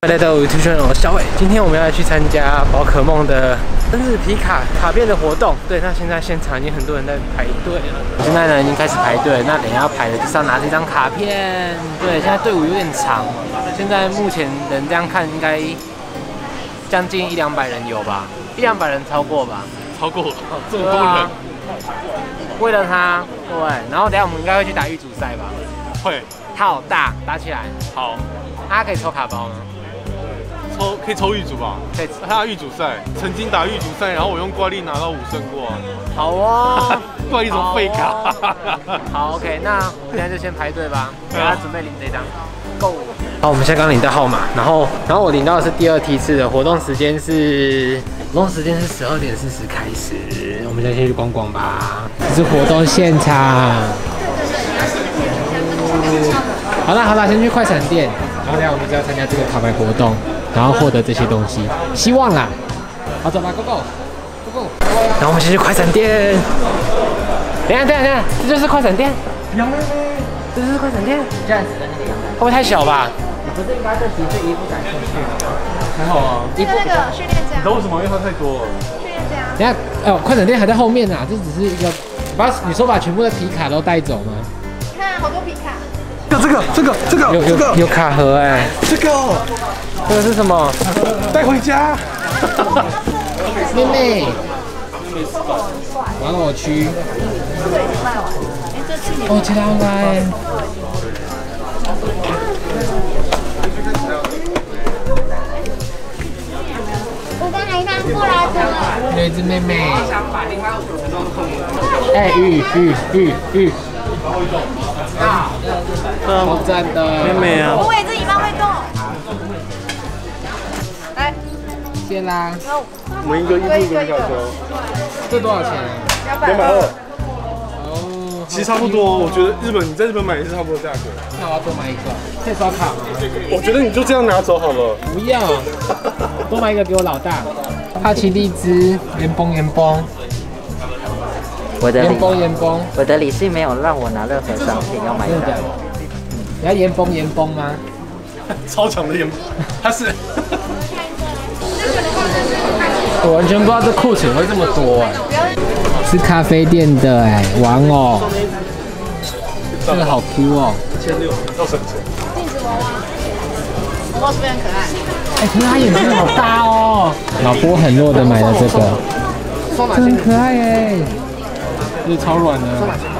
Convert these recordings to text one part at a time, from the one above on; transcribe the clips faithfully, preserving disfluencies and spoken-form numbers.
来到 YouTube 圈我小伟，今天我们要来去参加宝可梦的生日皮卡卡片的活动。对，那现在现场已经很多人在排队了。现在呢已经开始排队，那等一下要排的就是要拿这张卡片。对，现在队伍有点长，现在目前人这样看应该将近一两百人有吧，一两百人超过吧， 超过了，哦、这么多人。 为了他，对，然后等一下我们应该会去打预组赛吧？ 会， 它好大，打起来。 好， 它可以抽卡包吗？ 抽可以抽预组吧？ 可以。 他预组赛曾经打预组赛，然后我用怪力拿到五胜过啊。 好哦， 怪力怎么废卡？ 好 ，OK， 那现在就先排队吧，大家准备领这张 ，Go。好，我们现在刚领到号码，然后然后我领到的是第二梯次的，活动时间是活动时间是十二点四十开始，我们先先去逛逛吧。这是活动现场。好啦好啦，先去快闪店，然后等下我们就要参加这个卡牌活动，然后获得这些东西，希望啦。好，走吧 ，Go Go Go Go。然后我们先去快闪店。等一下等一下等一下，这就是快闪店。杨妹妹，这就是快闪店。这样子的那个杨妹妹，会不会太小吧？不是，应该对皮这衣服感兴趣。 还好啊。 是那个训练家。 你知道为什么？因为它太多了。 训练家。 等一下，哦，快闪店还在后面啊，这只是一个，把你说把全部的皮卡都带走吗？ 看，好多皮卡。 这个这个这个有有有卡盒哎， 这个这个是什么？ 带回家。 妹妹，玩偶区。哦，其他来。 我刚才看过来的。 有一只妹妹。哎，玉玉玉玉。好赞的妹妹啊！ 我也这尾巴会动。来， 谢啦。 我们一个一步一个小球。 这多少钱？ 两百二。 哦， 其实差不多，我觉得日本你在日本买也是差不多价格。 那我要多买一个，可以刷卡吗？ 我觉得你就这样拿走好了。 不要，多买一个给我老大。帕奇荔枝，盐崩盐崩。 我的盐崩盐崩， 我的理性没有让我拿任何商品要买单。 你要盐崩盐崩吗？ 超强的盐，它是。 我完全不知道这库存会这么多哎。是咖啡店的哎，玩偶。这个好 Q 哦。 一千六要省钱。 镜子娃娃，娃娃是不是很可爱？ 哎，可是它眼睛好大哦。老波很弱的买了这个，这很可爱哎。是超软的。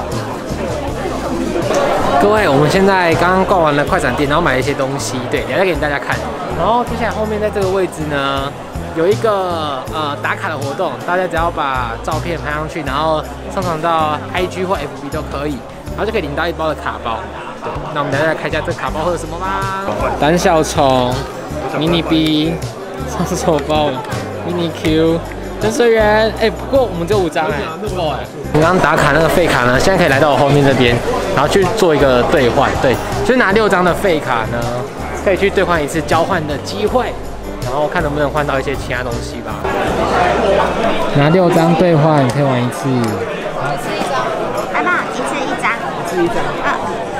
各位，我们现在刚刚逛完了快闪店，然后买了一些东西，对，等一下给大家看。然后接下来后面在这个位置呢，有一个呃打卡的活动，大家只要把照片拍上去，然后上传到 I G 或 F B 都可以，然后就可以领到一包的卡包。对，那我们等一下来看一下这个卡包会有什么吧。胆小虫、mini B、上次丑包、mini Q。潜水员，哎，不过我们只有五张哎，不够哎。我刚刚打卡那个废卡呢，现在可以来到我后面这边，然后去做一个兑换，对，就是拿六张的废卡呢，可以去兑换一次交换的机会，然后看能不能换到一些其他东西吧。拿六张兑换可以玩一次。 一次一张，来吧，一次一张， 一次一张。 嗯。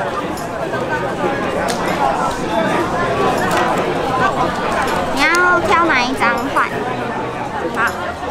你要挑哪一张换？好。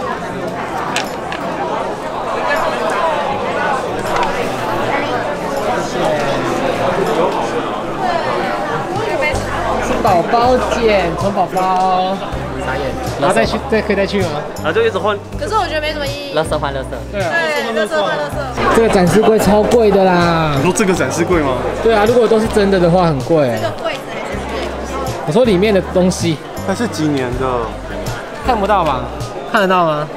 是宝宝捡宠宝宝，傻眼，然后再去，再可以再去吗？ 然后就一直换。 可是我觉得没什么意义。 垃圾换垃圾。 对啊， 对，垃圾换垃圾。 这个展示柜超贵的啦。 你说这个展示柜吗？ 对啊，如果都是真的的话，很贵。 这个柜子还是我说里面的东西。 它是几年的？ 看不到吧？看得到吗？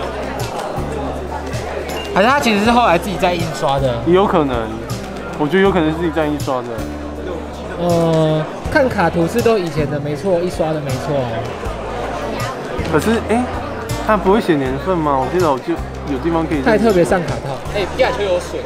还是它其实是后来自己在印刷的？ 也有可能，我觉得有可能是自己在印刷的。 呃，看卡图是都以前的没错，一刷的没错。 可是哎，它不会写年份吗？我记得我就有地方可以。 它还特别上卡套。哎，皮卡丘有水。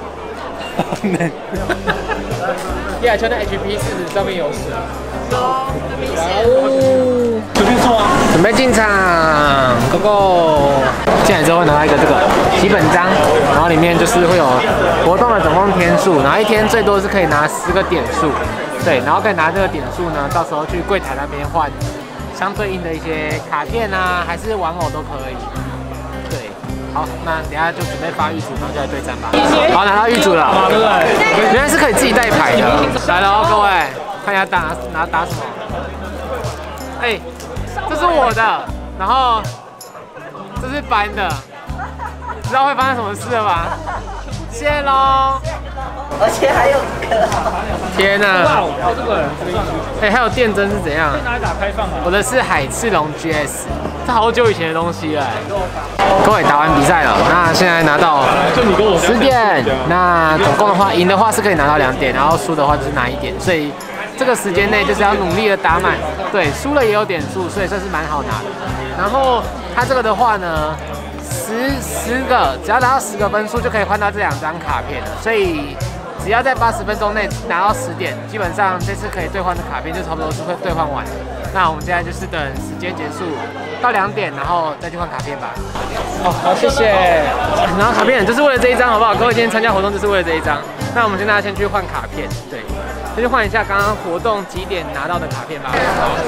皮卡丘的 H P 四十上面有水。 哦，很明显。 哦， 随便做啊。 准备进场 ，Go Go！ 进来之后会拿到一个这个基本章，然后里面就是会有活动的总共天数，然后一天最多是可以拿十个点数， 对，然后可以拿这个点数呢，到时候去柜台那边换相对应的一些卡片啊，还是玩偶都可以。对，好，那等一下就准备发玉组，然后就来对战吧。好，拿到玉组了，原来是可以自己带牌的。来了哦，各位，看一下打拿打什么？哎，这是我的，然后这是班的，知道会发生什么事了吧？谢喽。 而且还有一个， 天哪！ 哇，哦，这个这个艺术， 哎，还有电针是怎样？ 拿来打开放啊。 我的是海赤龙 G S， 这好久以前的东西了。各位打完比赛了，那现在拿到十点，那总共的话，赢的话是可以拿到两点，然后输的话就是拿一点，所以这个时间内就是要努力的打满。对，输了也有点数，所以算是蛮好拿的。然后它这个的话呢，十十个，只要拿到十个分数就可以换到这两张卡片了，所以。只要在八十分钟内拿到十点，基本上这次可以兑换的卡片就差不多是会兑换完的。那我们现在就是等时间结束到两点，然后再去换卡片吧。好，好，谢谢。然后卡片就是为了这一张，好不好？各位今天参加活动就是为了这一张。那我们现在先去换卡片，对，先去换一下刚刚活动几点拿到的卡片吧。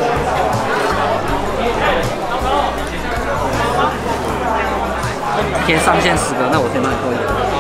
先上线十个，那我先帮你扣一个。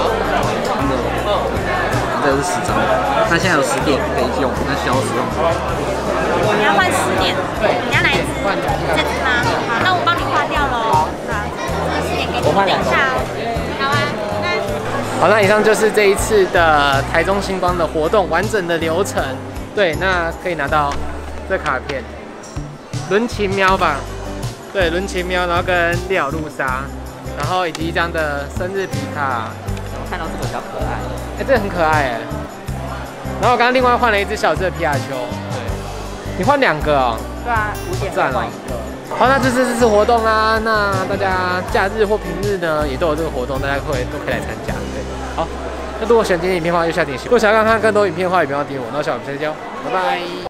这是十张，那现在有十点可以用，那需要使用。 你要换十点，对，你要哪一只？换这只吗？好，那我帮你换掉喽。好，这个十点给你等一下哦。好啊，那好，那以上就是这一次的台中星光的活动完整的流程。对，那可以拿到这卡片，轮琴喵吧？对，轮琴喵，然后跟列奥露莎，然后以及一张的生日皮卡。 看到这个比较可爱， 哎、欸，这个很可爱哎。然后我刚刚另外换了一只小只的皮卡丘，对，你换两个哦。 对啊，五点赞了。好，那这次这次活动啊，那大家假日或平日呢也都有这个活动，大家会都可以来参加。对，好，那如果喜欢今天影片的话，就下点喜欢。如果想要看更多影片的话，也不要点我。那小我们下次见，拜拜。